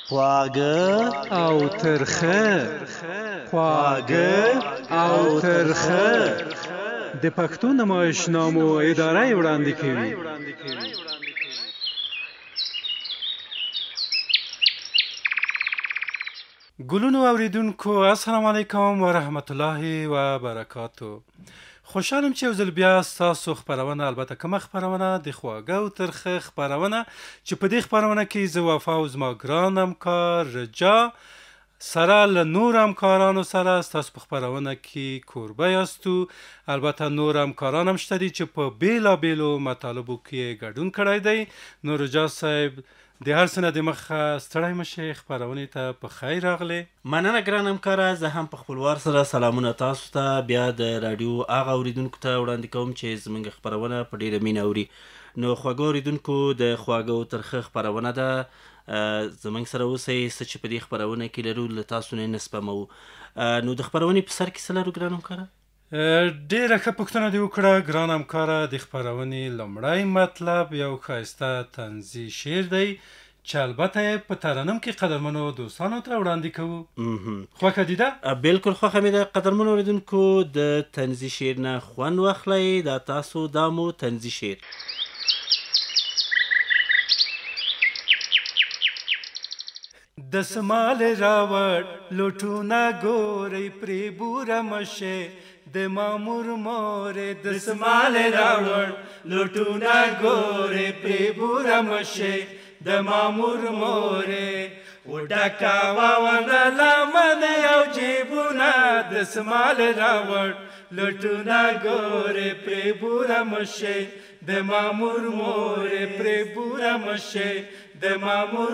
خواږه او ترخه خواږه او ترخه د پښتو نمایشنامو اداره وړاندې کوي. ګلونو اوریدونکو السلام علیکم و رحمت الله و برکاتو. خوشحالم چې یو ځل بیا ستاسو خپرونه، البته کومه خپرونه، د خواږه او ترخه خپرونه چې په دې خپرونه کې زه وفا او زما ګران همکار رجا سره له نور همکارانو سره ستاسو په خپرونه کې کوربه یاستو. البته نور همکاران هم شته دي چې په بیلابیلو مطالبو کې ګډون کړی دی. نو رجا صاحب د هر څه نه د مخه ستړی مشې، خپرونې ته په خیر راغلی. مننه ګران همکاره، زه هم په خپلوار سره سلامونه تاسو ته بیا د راډیو هغه اوریدونکو ته وړاندې کوم چې زموږ خپرونه په ډېره مینه اوري. نو خواږه اوریدونکو، د خواږه او ترخه خپرونه ده، زموږ سره اوسئ. څه چې په دې خپرونه کې لرو له تاسو نه نه سپموو. نو د خپرونې په سر کې څه لرو ګران همکاره؟ ډیره ښه پوښتنه دې وکړه ګران همکاره. د خپرونې لومړی مطلب یو ښایسته طنزي شعر دی چې البته یې په ترنم کې قدرمنو دوستانو ته وړاندې کوو. خوښه دې ده؟ بالکل خوښه مې ده. قدرمنو اوریدونکو، د طنزي شعر نه خوند واخلئ. دا تاسو دا مو طنزي شعر. دسمال راوړ لوټونه ګورئ پرې بوره مشه د مامور مورې. دسمال راوړ لوټونه ګورئ پرې بوره مشه د مامور مورې. وډکاوه ونه لمنې او جیبونه دسمال راوړ لوټونه ګورئ پرې بوره مشه د مامور مورې. پرې بوره مشه د مامور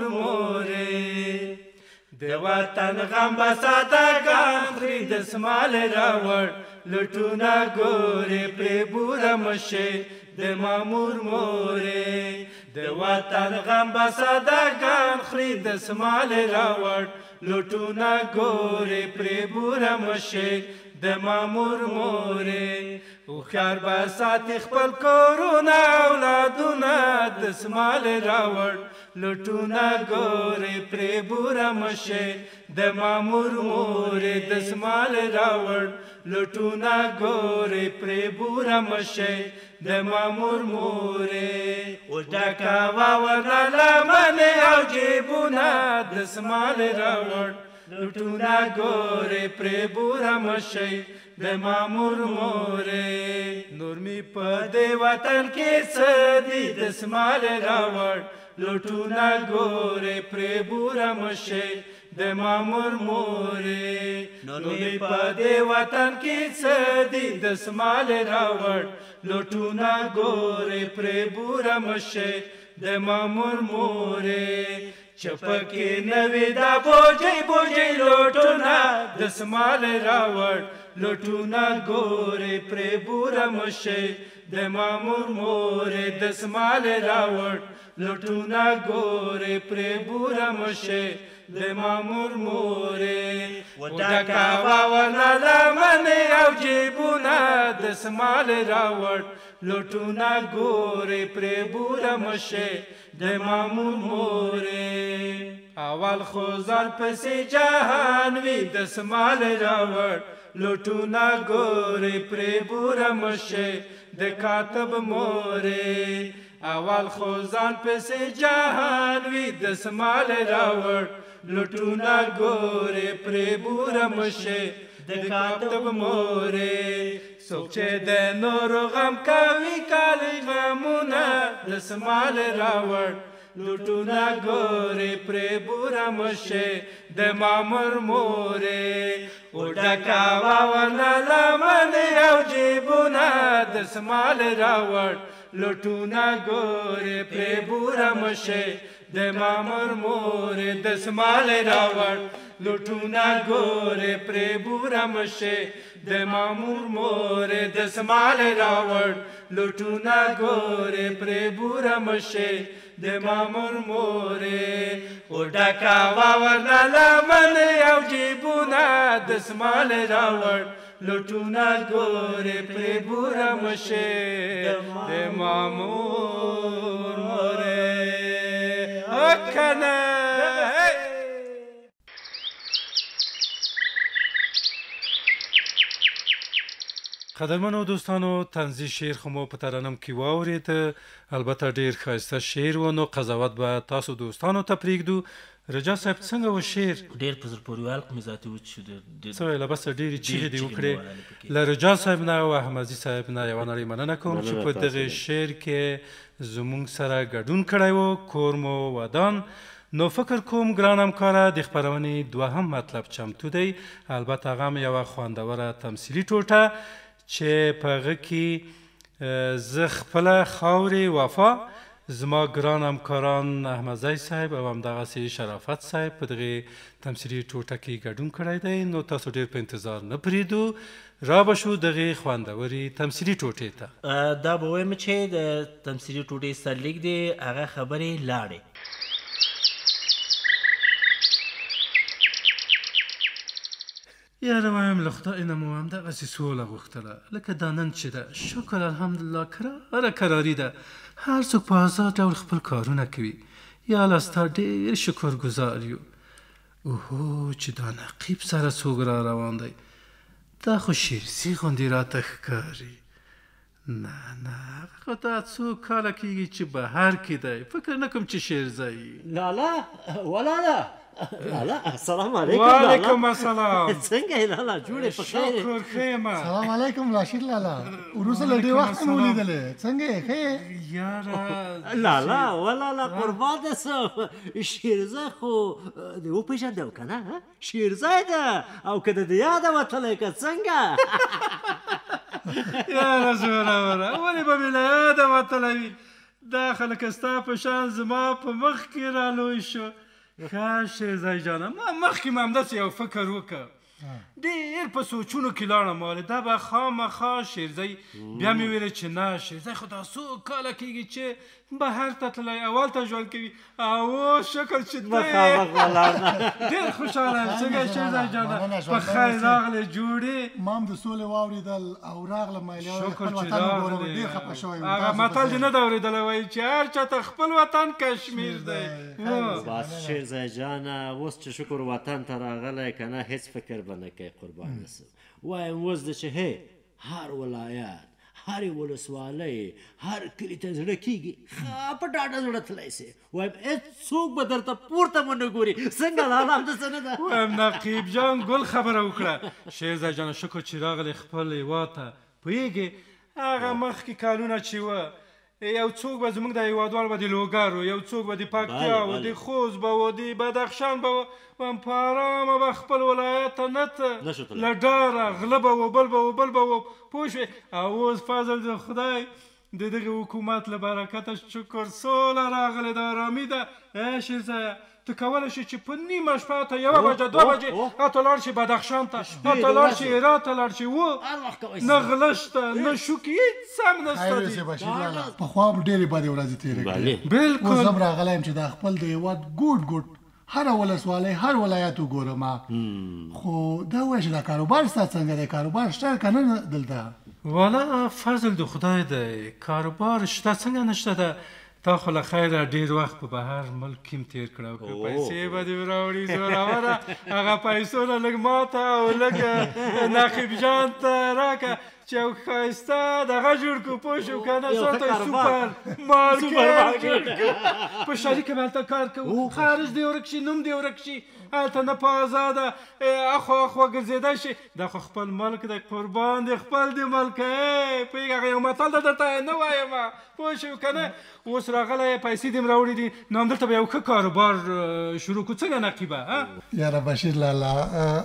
مورې. د وطن غم به سادهګان خوري دسمال راوړ لوټونه ګورئ پرې بوره مشه د مامور مورې. د وطن غم به سادهګان خوري دسمال راوړ لوټونه ګورئ پرې بوره مشه د مامور مورې. هوښیار به ساتي خپل کورونه اولادونه دسمال راوړ لوټونه ګورئ پرې بوره مشه د مامور مورې. دسمال راوړ لوټونه ګورئ پرې بوره مشه د مامور مورې. وډکاوه ونه لمنې او جیبونه دسمال راوړ لوټونه ګورئ پرې بوره مشه د مامور مورې. نور می په دې وطن کې څه دي دسمال راوړ لوټونه ګورئ پرې بوره مشه د مامور مورې. نور می په دې وطن کې څه دي دسمال راوړ لوټونه ګورئ پرې بوره مشه د مامور مورې. چپکې نوې دا بوجۍ بوجۍ لوټونه دسمال راوړ لوټونه ګورئ پرې بوره مشه د مامور مورې. دسمال راوړ لوټونه ګورئ پرې بوره مشه د مامور مورې. وډکاوه ونه لمنې او جیبونه دسمال راوړ لوټونه ګورئ پرې بوره مشه د مامور مورې. اول خو ځان پسې جهان وي دسمال راوړ لوټونه ګورئ پرې بوره مشه د کاتب مورې. اول خو ځان پسې جهان وي دسمال راوړ لوټونه ګورئ پرې بوره مشه د کاتب مورې. څوک چې د نورو غم کوي کالی غمونه دسمال راوړ لوټونه ګورئ پرې بوره مشه د مامور مورې. وډکاوه ونه لمنې او جیبونه دسمال راوړ لوټونه ګورئ پرې بوره مشه د مامور مورې. دسمال راوړ لوټونه ګورئ پرې بوره مشه د مامور مورې. دسمال راوړ لوټونه ګورئ پرې بوره مشه د مامور مورې. وډکاوه ونه لمنې او جیبونه دسمال راوړ لوټونه ګورئ پرې بوره مشه د مامور مورې. کنه قدرمنو دوستانو، طنزي شعر خو مو په ترنم کې واورید. البته ډیر ښایسته شعر و، نو قضاوت به تاسو دوستانو ته پرېږدو. رجا صاحب څنګه و شعر؟ ډېر په زړه پورې ویل خو مې ذاتي و چې څه ویله بس ډېرې چیغې دې وکړې. له رجا صاحب نه او احمدزي صاحب نه یوه نړۍ مننه کوم چې په دغې شعر کې زموږ سره ګډون کړی و. کور مو ودان. نو فکر کوم ګران همکاره د خپرونې دوهم مطلب چمتو دی. البته هغه هم یوه خوندوره تمثیلي ټوټه چې په هغه کې زه خپله خاورې وفا، زما ګران همکاران احمدزی صاحب او همدغسې شرافت صاحب په دغې تمثیلي ټوټه کې ګډون کړی دی. نو تاسو ډېر په انتظار نه پرېږدو، را به شو دغې خوندورې تمثیلي ټوټې ته. دا به وایم چې د تمثیلي ټوټې سرلیک دی هغه خبرې لاړې. یاره وایم له خدای نه مو همدغسې سوله غوښتله لکه دا نن چې ده. شکر الحمدلله کراره کراري ده. هر څوک په آزاد ډول خپل کارونه کوي. یا الله ستا ډېر شکرګزار یو. اوهو چې دا نقیب سره څوک را روان دی، دا خو شیرزي غوندې راته ښکاري. نه نه هغه خو دا څو کاله کېږي چې بهر کې دی. فکر نه کوم چې شیرزی. لالا ولالا لالا السلام علیکم. وعلیکم السلام. څنګه یې لالا جوړې په خیر؟ شکر ښه یم. سلام علیکم راشد لالا، وروسته له ډېر وخت مو لیدلې. څنګه یې ښه یې؟ یاره لالا ولالا قربان دې سم. شیرزه خو دې وپېژندم که نه؟ شیرزی ده او که د دې یاده وتلی که څنګه؟ یاره زوروره ولې به مې له یاده وتلی وي؟ دا خلک ستا په شان زما په مخ کې را لوی شو. ښه شیرزی جانه، ما مخکې مې همداسې یو فکر وکړ، ډېر په سوچونو کې لاړم والې دا به خامخا شیرزی. بیا مې ویلې چې نه، شیرزی خو دا څو کاله کېږي چې بهر ته تللی او هلته ژوند کوي. او شکر چې ته ډېر خوشحاله یم. څنګه شیرزی جانه؟ په خیر راغلې جوړې؟ ما هم د سولې واورېدل او راغلم. شکر چې راغلې. ډېر خفه شوی یم. هغه متل دې نه ده اورېدلی وایي چې هر چاته خپل وطن کشمیر دی. بس شیرزی جانه اوس چې شکر وطن ته راغلی که نه هېڅ فکر به نه کوي. قربان دې وایم اوس د چې هی هر ولایت، هرې ولسوالۍ، هر کلي ته زړه کېږي ښه په ډاډه زړه تللی سې. وایم هېڅوک به درته پورته مو نه ګوري. څنګه لالا همداسې نه ده؟ وایم نقیب جان ګل خبره وکړه. شیرزی جانه شکر چې راغلی خپل هېواد ته. پوهېږې هغه مخکې کالونه چې وه، یو څوک به زموږ د هېوادوال به د لوګر و، یو څوک به د پکتیا و، د خوست به و، د بدخشان به و. وایم په ارامه به خپل ولایت ته نه ته له ډاره غله به و، بل به و، بل به و. پوه شوې؟ او اوس فضل د خدای د دغې حکومت له برکته شکر سوله راغلې ده، ارامي ده. شیرزیه ته کولی شې چې په نیمه شپه ته 1 بجه 2 بجې هلته لاړ شې بدخشان ته، هلته لاړ شې هرات ته لاړ شې. نه غله شته نه شوکې، هېڅ هم نشته دي. بشیر لالا پخوا هم ډېرې بدې ورځې تېرې کړې. بلکل اوس هم راغلی یم چې دا خپل د هېواد ګوټ ګوټ هره ولسوالۍ هر ولایت وګورم. خو دا ووایه چې دا کاروبار ستا څنګه دی؟ کاروبار شته که نه دلته؟ والا فضل د خدای دی، کاروبار شته څنګه نشته ده. تا خو له خیره ډېر وخت په بهر ملک کې هم تېر کړی او که پیسې به دې راوړي زوروره هغه پیسو نه لږ ماته او لږ نقیب جان ته راکړه چې یو ښایسته دغه جوړ کړو. پوه شو که نه؟ څاته سوپر مارکېټ جوړ کړو. په شریکه به هلته کار کوو، خارج دې ورک شي، نوم دې ورک شي، هلته نه په ازاده اخوا اخوا ګرځېدی شي. دا خو خپل ملک دی، قربان دې خپل دې ملک. پوهېږې هغه یو متل ده درته نه وایم. پوه شو که نه؟ اوس راغلی پیسې دې م راوړي دي، نو همدلته به یو ښه کاروبار شروع کړو. څنګه نقیبه؟ یاره بشیر لالا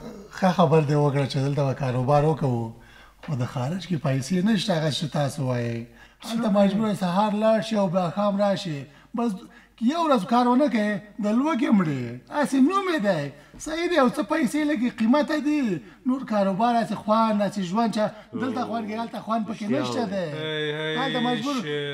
ښه خبر دې وکړه چې دلته به کاروبار وکوو، خو د خارج کې پیسې نشته. هغه چې تاسو وایئ هلته مجبوره سهار لاړ شي او ماښام راشي، بس یو ورځ کار ونه کوې د لوږې مرې. هسې نوم یې دی، صحیح دی، او څه پیسې لږې قیمته دي. نور کاروبار هسې خوند هسې ژوند چې دلته خوند کوي هلته خوند پکې نشته دی. هلته مجبور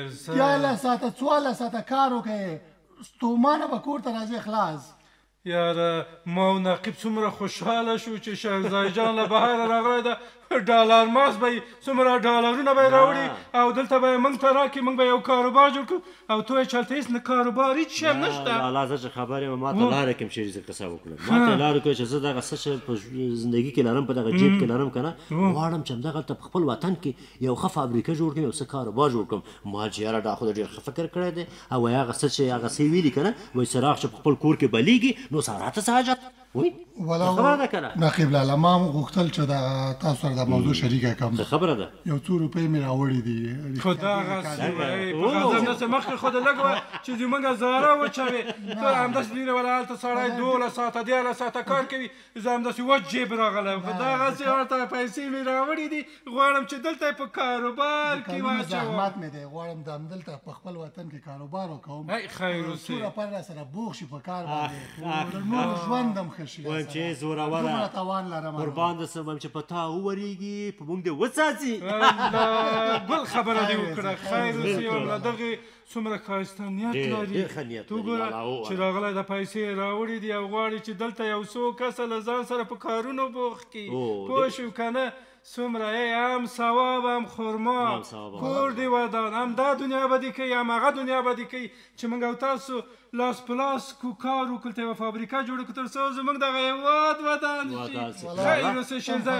11 ساعته 14 ساعته کار وکړې، ستومانه به کور ته راځې خلاص. یاره ما او نقیب څومره خوشحاله شو چې شهرزای جان له بهره راغلی ده. ډالر ماس به څومره ډالرونه به یې راوړي او دلته به یې موږ ته راکړي موږ به یو کاروبار جوړ کړو او تو یې چلته هېڅ نه کاروبار هېڅ شی هم نشته لالا زه چې خبر یم ما ته لاره کوم چېرې زه قصه وکړم ما ته لاره کوي چې زه دغه څه چې په زندګي کې لرم په دغه جیب کې لرم که نه غواړم چې همدغلته په خپل وطن کې یو ښه فابریکه جوړ کړم یو څه کاروبار جوړ کړم ما چې یاره دا خو د ډېر ښه فکر کړی دی او وایي هغه څه چې هغه څه ویلي که نه وایي څراغ چې په خپل کور کې بلیږي نو سارا ته څه حاجت خبره ده که نه نقیب لالا ما غوښتل چې تاسو سره د موضوع شریکه کړم خبره ده یو څو روپۍ مې راوړي دي خو دغسې وایي په غضب نسې مخکې خو د لږ وه چې زموږ زهره وچوې ته همداسې لرې وله هلته سړی 12 ساعته 13 ساعته کار کوي زه همداسې وچ جیب راغلی خو دغسې ورته پیسې مې راوړي دي غواړم چې دلته یې په کاروبار کې واچوم زحمت مې دی غواړم د همدلته په خپل وطن کې کاروبار وکړم خیر اوسې څومره پر راسره بوخ شي په کار باندې د نور ژوند هم ښه شي وایم چې زوروره قربان د سم وایم چې په تا وورېږي په موږ دې وڅاڅي بل خبره دې وکړه خیر اوسې او له دغې څومره ښایسته نیت لري تو ګوره چې راغلی د پیسې راوړي دي او غواړي چې دلته یو څو کسه له ځان سره په کارونو بوخ کړي پوه شو که نه څومره هم ثواب هم خرما کور دې ودان هم دا دنیا به دې کوي هم هغه دنیا به دې کوي چې موږ او تاسو لاس په لاس کو کار وکړو ته یوه فابریکه جوړه کړو تر څو زموږ دغه هېواد ودان شي خیر اوسې شیرزه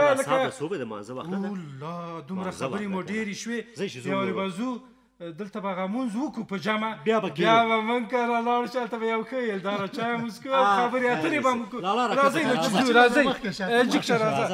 دومره خبرې مو ډېرې شوې یوارې به ځو دلته به هغه مونځ وکړو په جمع بیا به موږ کره لاړ شو هلته به یو ښه یلداره چای مو څښو او خبرې اترې به مو کوو راځئ نو چې ځو راځئ جګشه راځه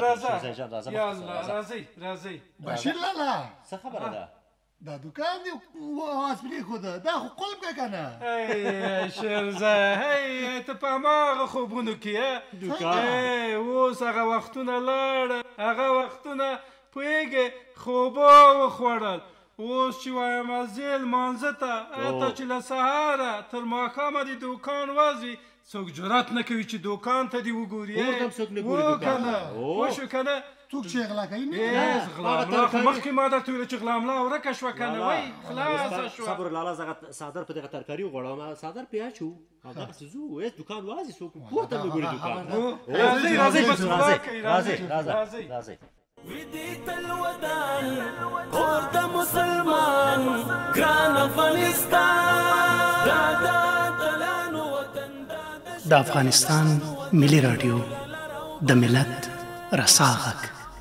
راځئ بشیر لالا څه خبره ده دا دوکان دی آواز پرېښوده دا خو قلب که که نه شیرزه ته په هماغه خوبونو کې اوس هغه وختونه لاړه هغه وختونه پوهېږې خوبه وخوړل اوس چې وایم ځې لمانځه ته ته چې له سهاره تر ماښامه دې دوکان وځي څوک جرات نه کوي چې دوکان ته دې وګوري که نه پوه شو که نه څوک چې غلا کوي نه غلا خو مخکې ما درته ویله چې غلاملا ورکه شوه که نه وایي خلاصه شوه صبر لالا زه څادر په دغه ترکاري وغواړم څادر پې اچو هغسې ځو هېڅ دوکان وازي څوک پورته نه ګوري دوکان راځئ بس خدا کوي راځئ ودي الودان اور د مسلمان ګران افغانستان د افغانستان ملي رادیو د ملت رسا غږ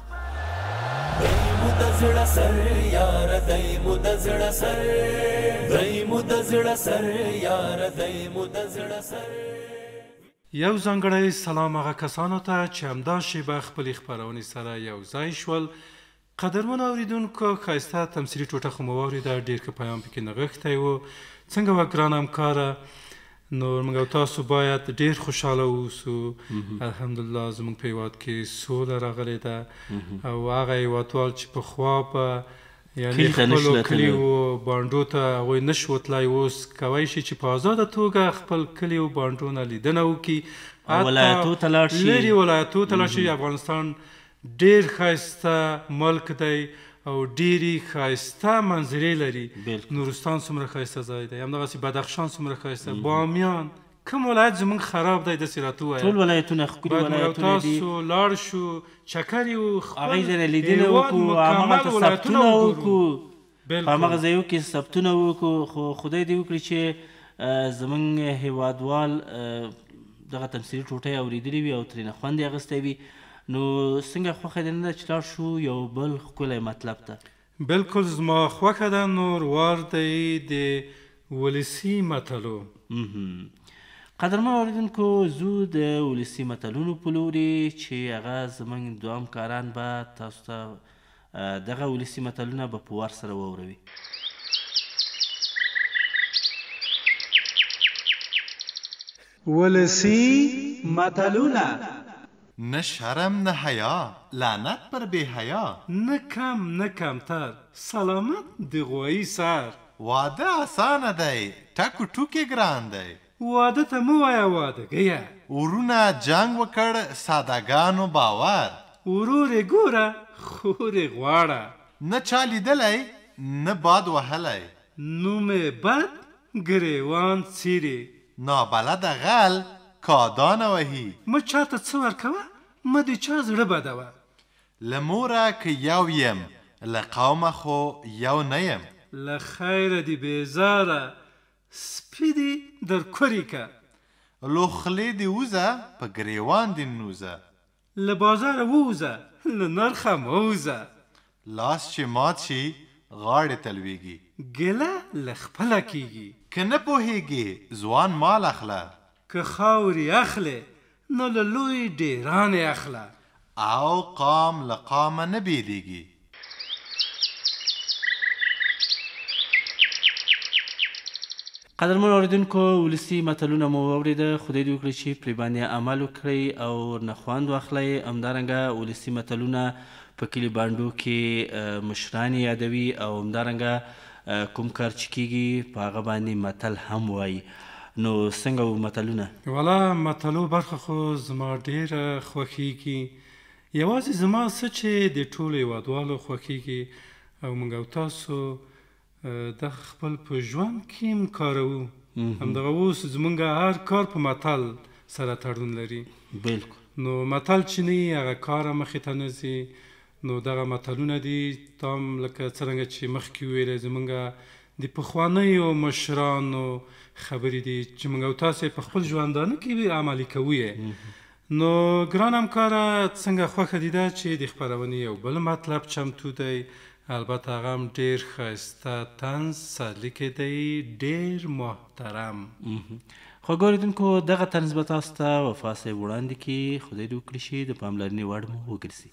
یو ځانګړی سلام هغه کسانو ته چې همدا شیبه خپلې خپرونې سره یو ځای شول قدرمنو اورېدونکو ښایسته تمثیلي ټوټه خو مو واورېده ډېر ښه پیام پکې نغښتی و څنګه وه ګران همکاره نو موږ او تاسو باید ډېر خوشحاله اوسو الحمدلله زموږ په هېواد کې سوله راغلې ده او هغه هېوادوال چې پخوا به یعنې خپلو کلیو بانډو ته هغوی نه شو تلای اوس کوی شي چې په ازاده توګه خپل کلیو بانډو نه لیدنه وکړي ولایتو ته لاړ شي لرې ولایتو ته لاړ شي افغانستان ډېر ښایسته ملک دی او ډېرې ښایسته منظرې لري نورستان څومره ښایسته ځای دی همدغسې بدخشان څومره ښایسته بامیان کوم ولایت زموږ خراب دی داسې راته ووایه ټول ولایتونه ښکلي ولایتونه دي تاسو لاړ شو چکر یې هغې ځای نه لیدنه وکړو هماغلته ثبتونه وکړو په هماغه ځایو کې ثبتونه وکړو خو خدای دې وکړي چې زموږ هېوادوال دغه تمثیلي ټوټه یې اورېدلې وي او ترېنه خوند یې اخیستی وي نو څنګه خوښه دې نه ده چې لاړ شو یو بل ښکلی مطلب ته بلکل زما خوښه ده نور وار دی د ولسي متلو قدرمن اورېدونکو زو د ولسي متلونو په لورې چې هغه زموږ دوه همکاران به تاسو ته دغه ولسي متلونه به په وار سره واوروي ولسي متلونه نه شرم نه حیا لعنت پر بے حیا نه کم نه کمتر سلامت د غوایي سر واده اسانه دی ټکو ټوکې ګران دی واده ته مه وایه وادهګیه ورونه جنګ وکړ سادهګانو باور ورور یې ګوره خور یې غواړه نه چا لیدلی نه باد وهلی نوم یې بد ګریوان څیرې نابلده غل کادانه وهي مه چاته څه ورکوه مه د چا زړه بدوه له موره که یو یم له قومه خو یو نه یم له خیره دې بیزاره سپي دې در کورې که لو خلې دې وزه په ګریوان دې نوزه له بازاره ووزه له نرخه مه وزه لاس چې مات شي غاړې ته لویږي ګله له خپله کېږي که نه پوهېږې ځوان مال اخله که خاورې اخلې نو له لوی ډیرانې اخله او قام له قامه نه بیلیږي قدرمن اوریدونکو ولسي متلونه مو واورېده خدای دې وکړي چې پرې باندې عمل وکړئ او نه خوند واخلئ همدارنګه ولسي متلونه په کلي بانډو کې مشران یادوي او همدارنګه کوم کار چې کېږي په هغه باندې متل هم وایي نو څنګه و متلونه والا متلو برخه خو زما ډېره خوښیږي یوازې زما څه چې د ټولو هېوادوالو خوښیږي او موږ او تاسو دغه خپل په ژوند کې هم کاروو همدغه اوس زموږ هر کار په متل سره تړون لري بلکل نو متل چې نه هغه کاره مخې ته نه ځي نو دغه متلونه دي تا هم لکه څرنګه چې مخکې وویلې زموږ د پخوانیو مشرانو خبرې دي چې موږ او تاسې په خپل ژوندانه کې عملي کوو یې نو ګران همکاره څنګه خوښه دي ده چې د خپرونې یو بل مطلب چمتو دی البته هغه هم ډېر ښایسته طنز سرلیکې دی ډېر محترم خوږو اورېدونکو دغه طنز به تاسو ته وفا صاحب وړاندې کړي خدای دې وکړي چې د پاملرنې وړ مو وګرځي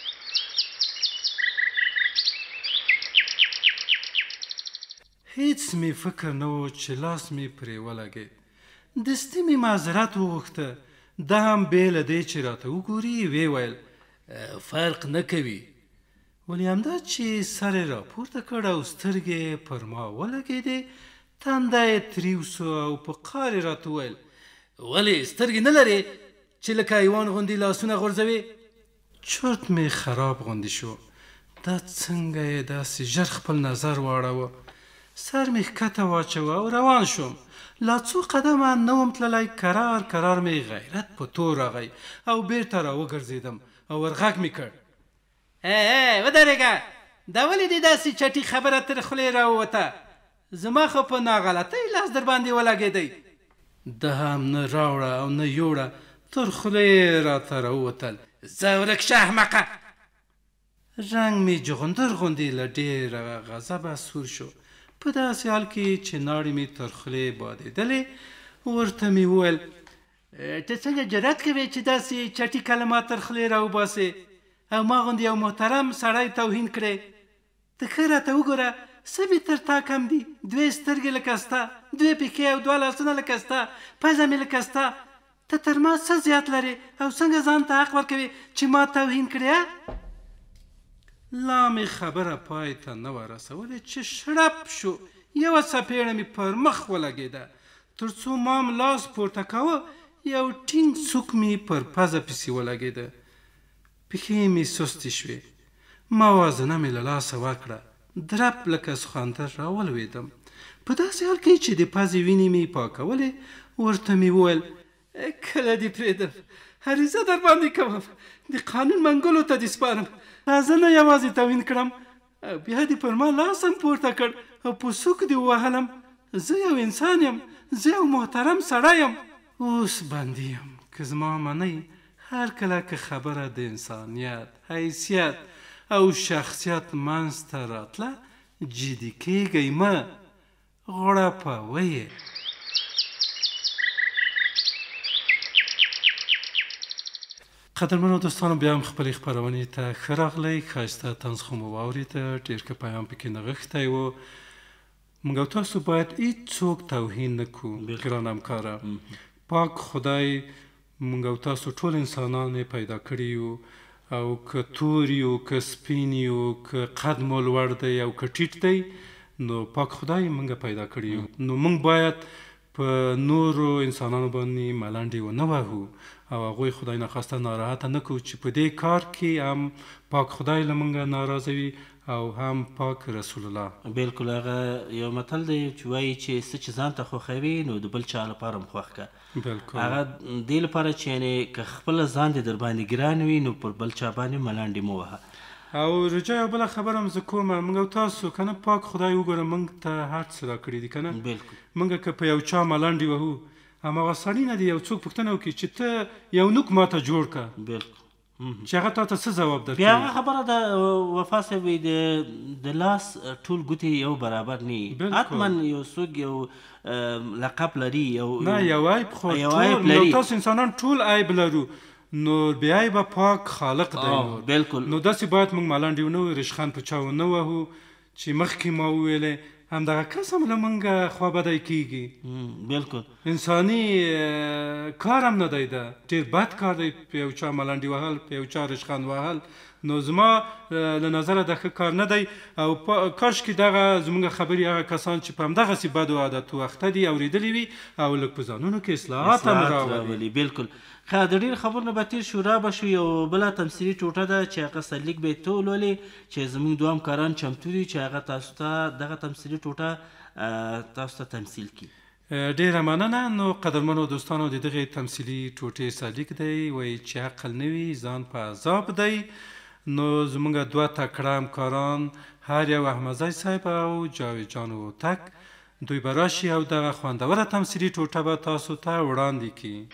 هیڅ مې فکر نه و چې لاس مې پرې ولګېد دستي مې معذرت وغوښته دا هم بې له دی چې راته وګوري ویې ویل فرق نه کوي ولې همدا چې سر یې راپورته کړ او سترګې پر ما ولګېدې تنده یې تریو سو او په قار یې راته وویل ولې سترګې نه لرې چې لکه حیوان غوندې لاسونه غورځوې چرت مې خراب غوندې شو دا څنګه یې داسې ژر خپل نظر واړوه سر مې ښکته واچوه او روان شوم لا څو قدمه نه وم تللی کرار کرار مې غیرت په تور راغی او بیرته راوګرځېدم او ورغږ مې کړ ودرېږه دا ولې دې داسې چټي خبره تر خولې راووته زما خو په ناغلطۍ لاس در باندې ولګېدی ده هم نه راوړه او نه یوړه تر خولې راته راووتل ځه ورک شه احمقه رنګ مې جغندر غوندې له ډېره غضبه سور شو په داسې حال کې چې ناړې مې تر خولې بادېدلې ورته مې وویل ته څنګه جرأت کوې چې داسې چټي کلمات تر خولې راوباسې او ما غوندې یو محترم سړی توهین کړې ته ښه راته وګوره څه مې تر تا کم دي 2 سترګې لکه ستا 2 پښې او 2 لاسونه لکه ستا پزه مې لکه ستا ته تر ما څه زیات لرې او څنګه ځان ته حق ورکوې چې ما توهین کړې لا مې خبره پای ته نه وه رسولې چې شړپ شو یوه څپېړه مې پر مخ ولګېده تر څو ما هم لاس پورته کاوه یو ټینګ څوک مې پر پزه پسې ولګېده پښې مې سستې شوې موازنه مې له لاسه ورکړه درپ لکه سخاندر راولوېدم په داسې حال کې چې د پزې وینې مې پاکولې ورته مې وویل کله دې پرېږدم عریضه در باندې کوم د قانون منګولو ته دې سپارم زه نه یوازې توهین کړم بیا دې پر ما لاس هم پورته کړ او په سوک دې ووهلم زه یو انسان یم زه یو محترم سړی یم اوس بندي یم که زما منئ هر کله که خبره د انسانیت حیثیت او شخصیت منځته راتله جدي کېږئ مه غړپوئ یې قدرمنو دوستانو بیا هم خپلې خپرونې ته ښه راغلی ښایسته طنز خو مو واورېده ډېر ښه پیغام پکې نغښتی و موږ او تاسو باید هېڅوک توهین نه کړو ګران همکاره پاک خدای موږ او تاسو ټول انسانان یې پیدا کړي یو او که تور یو که سپین یو که قد مو لوړ دی او که ټیټ دی نو پاک خدای موږ پیدا کړي یو نو موږ باید په نورو انسانانو باندې ملنډې ونه وهو او هغوی خدای ناخواسته ناراحته نه کړو چې په دې کار کې هم پاک خدای له موږ ناراضه وي او هم پاک رسول الله. بالکل هغه یو متل دی چې وایي چې څه چې ځان ته خوښوي نو د بل چا لپاره هم خوښ کړه. بالکل هغه دې لپاره چې یعنې که خپله ځان دې در باندې ګران وي نو پر بل چا باندې ملانډې مه وهه. او رجا یو بله خبره هم زه کومه، موږ او تاسو که نه پاک خدای وګوره موږ ته هر څه راکړي دي که نه. بالکل موږ که په یو چا ملانډې وهو هماغه سړي نه دي یو څوک پوښتنه وکړي چې ته یو نوک ماته جوړ کړه بالکل چې هغه تا ته څه ځواب درکوي. بیا هغه خبره ده وفا صاحب د لاس ټول ګوتې یو برابر نه وي. حتما یو څوک یو لقب لري نه یو عیب خو ټول نو تاسو انسانان ټول عیب لرو نو بیا عیبه پاک خالق دی. بالکل نو داسې باید موږ ملانډې ونه وایو، رشخند په چا ونه وهو چې مخکې ما وویلې همدغه کس هم له موږ خوابدی کېږي. بالکل انساني کار هم نه دی ده، ډېر بد کار دی په یو چا ملانډې وهل، په یو چا رشخند وهل. نو زما له نظره د ښه کار نه دی او کاشکې دغه زموږ خبرې هغه کسان چې په همدغسې بدو عادتو اخته دي اورېدلي وي او لږ په ځانونو کې اصلاحات هم راولي. بالکل ښه د ډېر خبرو نه به تېر شو، را به شو یو بله تمثیلي ټوټه ده چې هغه سرلیک به یې ته ولولې چې زموږ دوه همکاران چمتو دي چې هغه تاسو ته دغه تمثیلي ټوټه تاسو ته تمثیل کړي. ډېره مننه. نو قدرمنو دوستانو د دغې تمثیلي ټوټې سرلیک دی وایي چې عقل نه وي ځان په عذاب دی. نو زموږ دوه تکړه همکاران هر یو احمدزی صاحب او جاوید جان هوتک دوی به راشي او دغه خوندوره تمثیلي ټوټه به تاسو ته وړاندې کړي.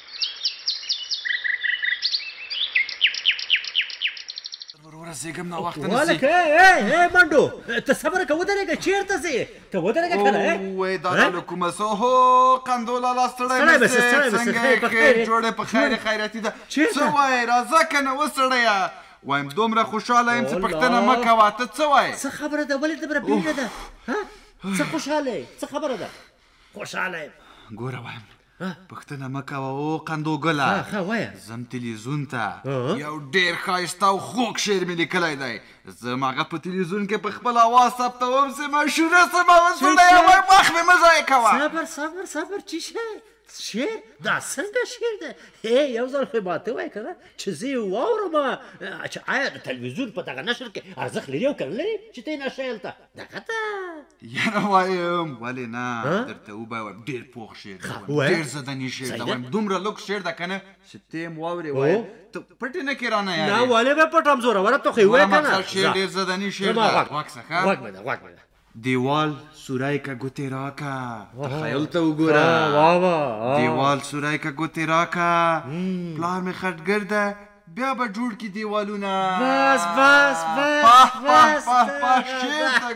ورسېږم ناوخته نه والکه ای منډو ته صبر که ودرېږه چېرته ځې ته ودرېږه که نه وای دا له کومه څه هو قندوله لا ستړی مې څنګه یې خیر جوړې په خیر خیراتي ده څه وایې راځه که نه وسړیه وایم دومره خوشحاله یم چې پوښتنه مه کوه ته څه وایې څه خبره ده ولې دومره بیړه ده څه خوشحاله یې څه خبره ده خوشحاله یم ګوره وایم پوښتنه مه کوه او قندوګله ښه وایه زم تلویزیون ته یو ډېر ښایسته او خوږ شعر مې لیکلی دی زه هغه په تلویزیون کې په خپل اواز ثبتوم چې مشهوره سم وسړی وایم وخت مې مه ضایع کوه صبر چی شی شعر دا څنګه شعر ده یو ځل خو ما ته وایه که نه چې زه یې واورم چې آیا د تلویزیون په دغه نشر کې ارزښت لري او که نه لري چې ته یې نشه هلته دغه ته یاره وایم ولې نه درته وبایم ډېر پوخ شعر دی ډېر زدني شعر دی وایم دومره لږ شعر ده که نه چې ته یې واورې وایم ته پټې نه کړې رانه یارې نه ولې به پټم زوروره ته خو یې وایه که نه شعر ډېر زدني شعر ده غوږ څه ښه غوږ مې ده غوږ مې ده دیوال سورای کا گوتی راکا تخیل ته وګوره دیوال سورای کا گوتی راکا پلار می خټګر ده بیا به جوړ کی دیوالونه بس شیر ته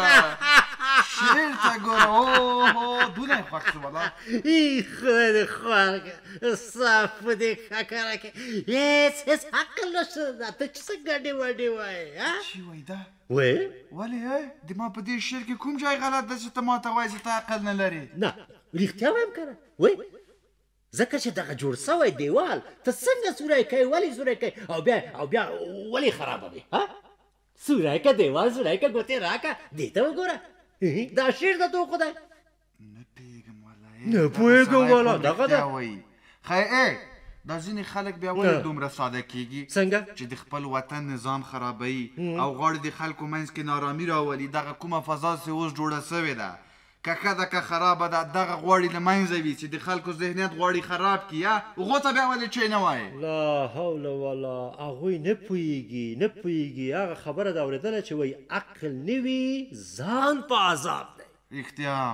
ګوره اوه دونه خوښ شو والله ای خدای دې خوار کړه صاف دې کاکاره کې هېڅ عقل نشته ته چې څه ګډې وډې وایې چی وایي ده وایې ولې د ما په دې شعر کې کوم ځای غلط ده چې ته ما ته وایې چې ته عقل نه لرې نه رښتیا وایم که نه وایي ځکه چې دغه جوړ سوی دیوال ته څنګه سوری کوې ولې سوری کوې او بیا ولې خرابه دی سوری که دیوال سوری که ګوتې راکه دې ته وګوره دا شعر ده تو خدای نه پوهېږم نه پوهېږم والا دغه ده خی دا ځینې خلک بیا ولې دومره ساده کېږي څنګه چې د خپل وطن نظام خرابوي او غواړي د خلکو منځ کې نارامي راولي دغه کومه فضا چې اوس جوړه سوې ده که ښه ده که خرابه ده دغه غواړي له منځه وي چې د خلکو ذهنیت غواړي خراب کړي هغو ته بیا ولې چی نه وایې لا حول ولا هغوی نه پوهېږي هغه خبره ده اورېدله چې وایي عقل نه وي ځان په عذاب دی رښتیا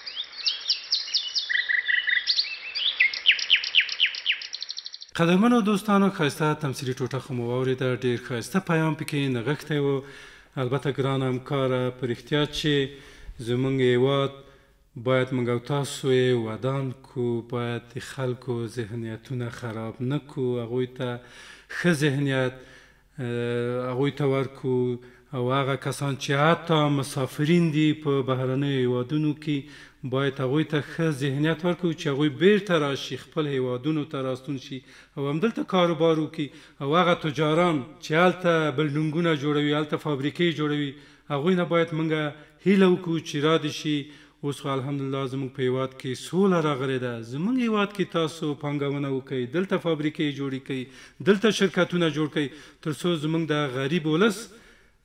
قدرمنو دوستانو ښایسته تمثیلي ټوټه خو مو واورېده ډېر ښایسته پیام پکې نغښتی و البته ګران همکاره په رښتیا چې زموږ هېواد باید موږ او تاسو یې ودان کړو باید د خلکو ذهنیتونه خراب نه کړو هغوی ته ښه ذهنیت هغوی ته ورکړو او هغه کسان چې حتی مسافرین دي په بهرنیو هېوادونو کې باید هغوی ته ښه ذهنیت ورکړو چې هغوی بیرته راشي خپل هېوادونو ته راستون شي او همدلته کاروبار وکړي او هغه تجاران چې هلته بلډینګونه جوړوي هلته فابریکې جوړوي هغوی نه باید موږ هیله وکړو چې را دې شي اوس خو الحمدلله زموږ په هېواد کې سوله راغلې ده زموږ هېواد کې تاسو پانګونه وکړئ دلته فابریکې جوړې کړئ دلته شرکتونه جوړ کړئ تر څو زموږ د غریب ولس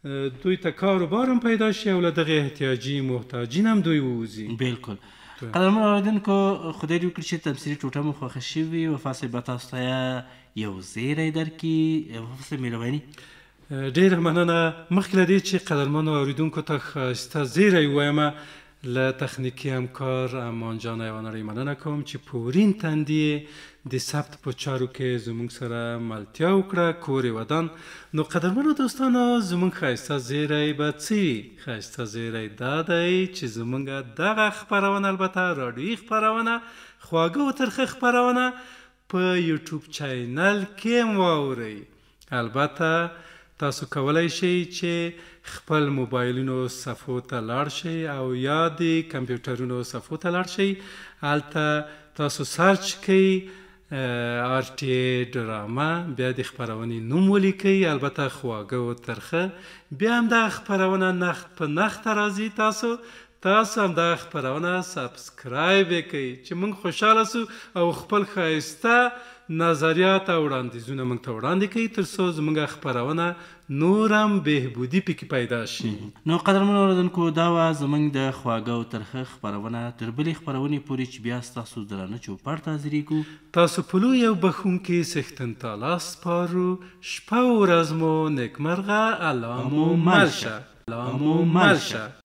دوی ته کار و بار هم پیدا شي او له دغې احتیاجي محتاجین هم دوی ووځي. بالکل. قدرمنو اورېدونکو خدای دې وکړي چې تمثیلي ټوټه مو خوښه شوي. وفا صاحب به تاسو ته یو زیری درکړي. وفا صاحب مهرباني. ډېره مننه. مخکې له دې چې قدرمنو اورېدونکو ته ښایسته زیری ووایم، له تخنیکي همکار امان جان یوه نړۍ مننه کوم چې په ورین تندي د ثبت په چارو کې زموږ سره ملتیا وکړه، کور یې ودان. نو قدرمنو دوستانو، زموږ ښایسته زیری به څه وي؟ ښایسته زیری دا دی چې زموږ دغه خپرونه، البته راډیویي خپرونه، خواږه او ترخه خپرونه په یوټیوب چینل کې هم واورئ. البته تاسو کولی شئ چې خپل موبایلونو صفحو ته لاړ شئ او یا د کمپیوټرونو صفحو ته لاړ شئ. هلته تاسو سرچ کوئ RTA ډرامه، بیا د خپرونې نوم ولیکئ، البته خواږه او ترخه. بیا هم دغه خپرونه نخت په نخت راځي. تاسو هم دغه خپرونه سبسکرایب کړئ چې موږ خوشحاله سو او خپل ښایسته نظریات او وړاندیزونه موږ ته وړاندې کوي تر څو زموږ خپرونه نور هم بهبودي پکې پیدا شي. نو قدرمنو اورېدونکو، دا وه زموږ د خواږه او ترخه خپرونه. تر بلې خپرونې پورې چې بیا ستاسو درانه چوپړ ته حاضرېږو، تاسو په لوی او بخښونکي څښتن تعالی سپارو. شپه او ورځ مو نیکمرغه. الله مو مل شه.